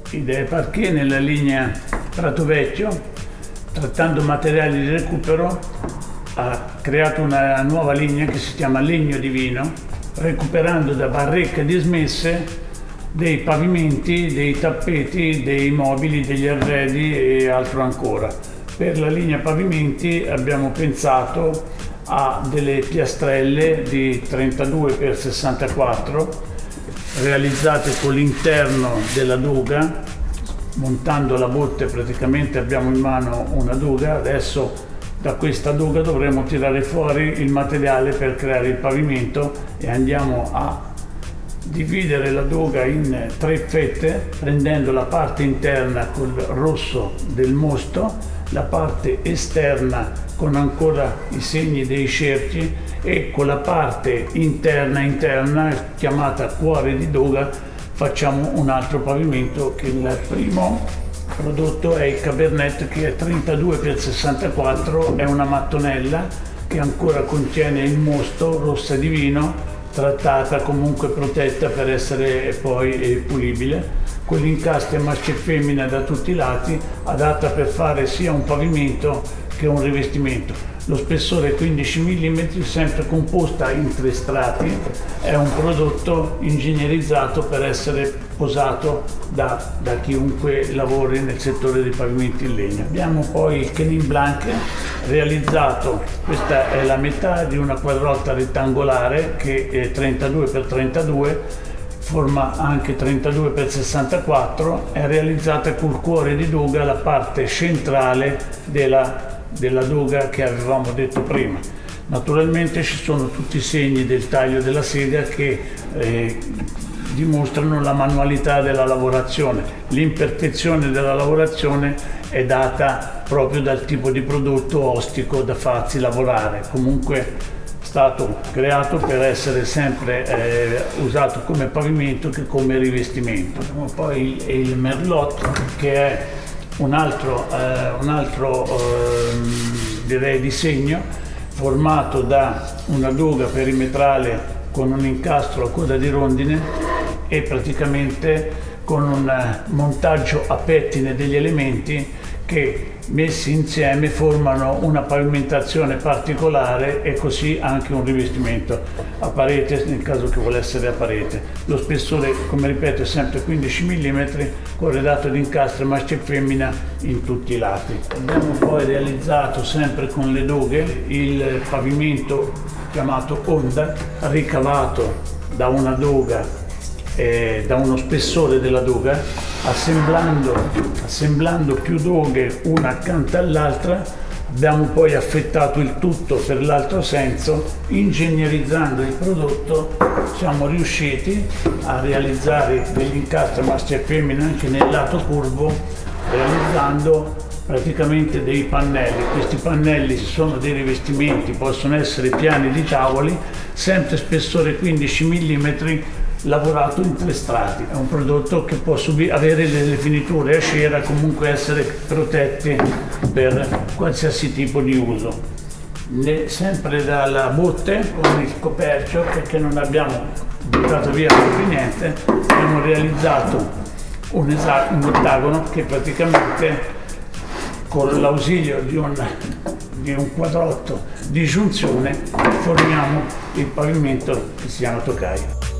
Idee Parquet nella linea Prato Vecchio, trattando materiali di recupero, ha creato una nuova linea che si chiama Legno Divino, recuperando da barricche dismesse dei pavimenti, dei tappeti, dei mobili, degli arredi e altro ancora. Per la linea pavimenti abbiamo pensato a delle piastrelle di 32x64 realizzate con l'interno della duga. Montando la botte praticamente abbiamo in mano una duga. Adesso da questa duga dovremo tirare fuori il materiale per creare il pavimento e andiamo a dividere la duga in 3 fette, prendendo la parte interna col rosso del mosto, la parte esterna con ancora i segni dei cerchi e con la parte interna chiamata cuore di duga facciamo un altro pavimento. Che il primo prodotto è il Cabernet, che è 32x64, è una mattonella che ancora contiene il mosto rossa di vino, trattata, comunque protetta per essere poi pulibile, con l'incastre maschio e femmina da tutti i lati, adatta per fare sia un pavimento che un rivestimento. Lo spessore 15 mm, sempre composta in 3 strati, è un prodotto ingegnerizzato per essere posato da chiunque lavori nel settore dei pavimenti in legno. Abbiamo poi il Chenin Blanc realizzato, questa è la metà di una quadrotta rettangolare che è 32x32, forma anche 32x64, è realizzata col cuore di duga, la parte centrale della duga che avevamo detto prima. Naturalmente ci sono tutti i segni del taglio della sega che dimostrano la manualità della lavorazione. L'imperfezione della lavorazione è data proprio dal tipo di prodotto ostico da farsi lavorare. Comunque è stato creato per essere sempre usato come pavimento che come rivestimento. Poi il Merlot, che è un altro direi disegno, formato da una duga perimetrale con un incastro a coda di rondine e praticamente con un montaggio a pettine degli elementi che messi insieme formano una pavimentazione particolare e così anche un rivestimento a parete nel caso che volesse essere a parete. Lo spessore, come ripeto, è sempre 15 mm, corredato di incastre maschio e femmina in tutti i lati. Abbiamo poi realizzato sempre con le dughe il pavimento chiamato Onda, ricavato da una duga, da uno spessore della duga, assemblando più dughe una accanto all'altra. Abbiamo poi affettato il tutto per l'altro senso. Ingegnerizzando il prodotto siamo riusciti a realizzare degli incastri maschio e femmina anche nel lato curvo, realizzando praticamente dei pannelli. Questi pannelli sono dei rivestimenti, possono essere piani di tavoli, sempre spessore 15 mm, lavorato in 3 strati. È un prodotto che può avere delle finiture a cera, comunque essere protetti per qualsiasi tipo di uso. Sempre dalla botte, con il coperchio, perché non abbiamo buttato via niente, abbiamo realizzato un ottagono che praticamente con l'ausilio di un quadrotto di giunzione formiamo il pavimento che si chiama Tokai.